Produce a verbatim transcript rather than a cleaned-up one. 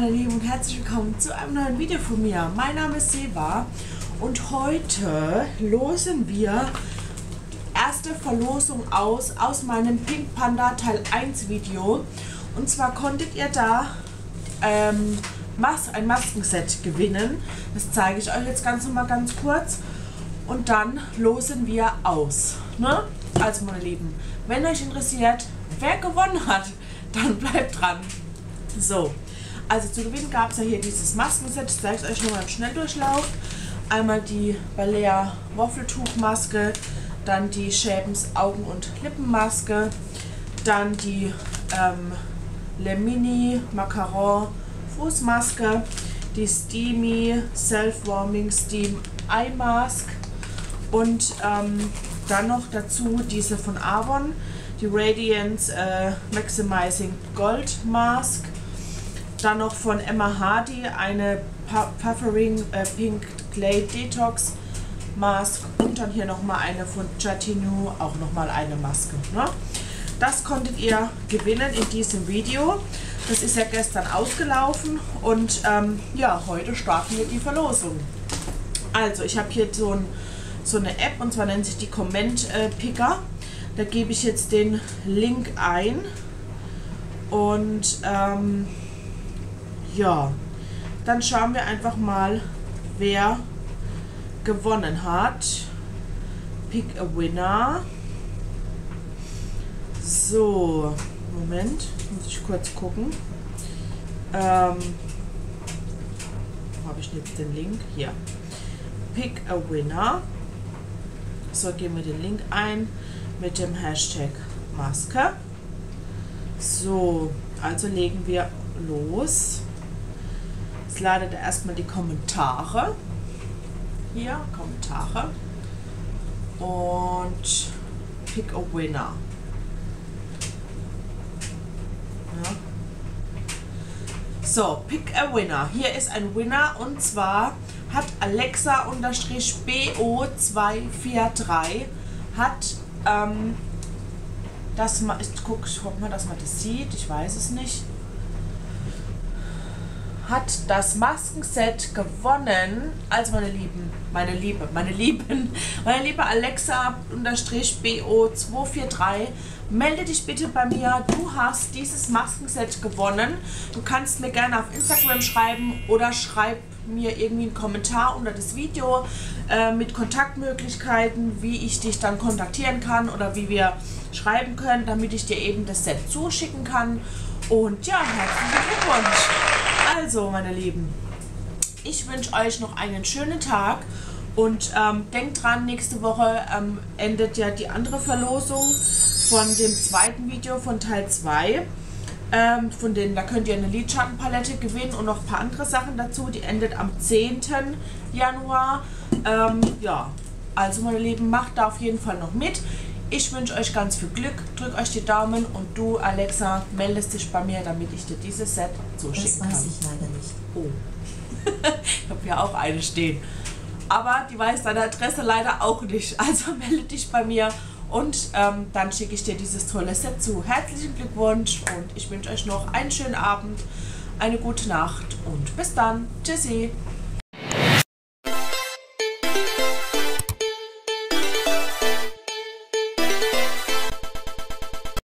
meine Lieben und herzlich willkommen zu einem neuen Video von mir. Mein Name ist Seva und heute losen wir erste Verlosung aus aus meinem Pink Panda Teil eins Video. Und zwar konntet ihr da ähm, Mas ein Maskenset gewinnen. Das zeige ich euch jetzt ganz nochmal ganz kurz. Und dann losen wir aus. Ne? Also meine Lieben, wenn euch interessiert, wer gewonnen hat, dann bleibt dran. So, also zu gewinnen gab es ja hier dieses Maskenset. Ich zeige es euch nochmal im Schnelldurchlauf. Einmal die Balea Waffeltuchmaske, dann die Schäbens Augen- und Lippenmaske, dann die ähm, Le Mini Macaron Fußmaske, die Steamy Self-Warming Steam Eye Mask und ähm, dann noch dazu diese von Avon, die Radiance äh, Maximizing Gold Mask. Dann noch von Emma Hardy eine Puffering äh, Pink Clay Detox Mask und dann hier nochmal eine von Jatinu, auch nochmal eine Maske. Ne? Das konntet ihr gewinnen in diesem Video. Das ist ja gestern ausgelaufen und ähm, ja, heute starten wir die Verlosung. Also ich habe hier so, ein, so eine App und zwar nennt sich die Comment äh, Picker. Da gebe ich jetzt den Link ein und ähm, ja, dann schauen wir einfach mal, wer gewonnen hat. Pick a winner. So, Moment, muss ich kurz gucken. Ähm, wo habe ich jetzt den Link? Hier. Pick a winner. So, geben wir den Link ein mit dem Hashtag Maske. So, also legen wir los. Jetzt ladet er erstmal die Kommentare. Hier, Kommentare. Und Pick a winner. Ja. So, Pick a winner. Hier ist ein Winner und zwar hat Alexa-B O zwei vier drei hat ähm, das mal, ich guck, ich hoffe mal, dass man das sieht, ich weiß es nicht, hat das Maskenset gewonnen. Also meine Lieben, meine Liebe, meine Lieben, meine liebe Alexa-B O zwei vier drei, melde dich bitte bei mir, du hast dieses Maskenset gewonnen. Du kannst mir gerne auf Instagram schreiben oder schreib mir irgendwie einen Kommentar unter das Video äh, mit Kontaktmöglichkeiten, wie ich dich dann kontaktieren kann oder wie wir schreiben können, damit ich dir eben das Set zuschicken kann. Und ja, herzlichen Glückwunsch! Also, meine Lieben, ich wünsche euch noch einen schönen Tag und ähm, denkt dran, nächste Woche ähm, endet ja die andere Verlosung von dem zweiten Video von Teil zwei. Ähm, von denen, da könnt ihr eine Lidschattenpalette gewinnen und noch ein paar andere Sachen dazu. Die endet am zehnten Januar. Ähm, ja, also meine Lieben, macht da auf jeden Fall noch mit. Ich wünsche euch ganz viel Glück, drückt euch die Daumen und du, Alexa, meldest dich bei mir, damit ich dir dieses Set zuschicken kann. Das weiß ich leider nicht. Oh. Ich habe ja auch eine stehen. Aber die weiß deine Adresse leider auch nicht. Also melde dich bei mir und ähm, dann schicke ich dir dieses tolle Set zu. Herzlichen Glückwunsch und ich wünsche euch noch einen schönen Abend, eine gute Nacht und bis dann. Tschüssi.